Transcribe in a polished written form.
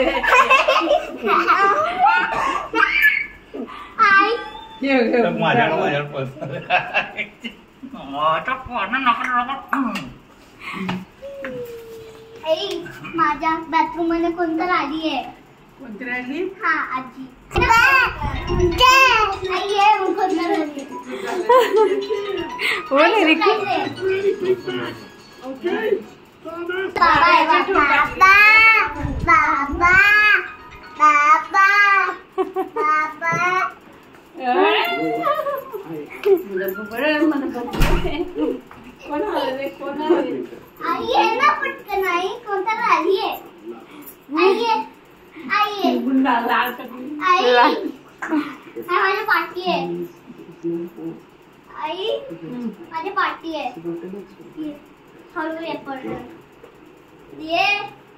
माझ्या बाथरूम मध्ये कोणतं आली आहे? कोणती राहिली? हा आजी. आई आहे ना पटकन आई कोणता आली आहे? आई आहे आई माझी पार्टी आहे आई माझी पार्टी आहे हळू ये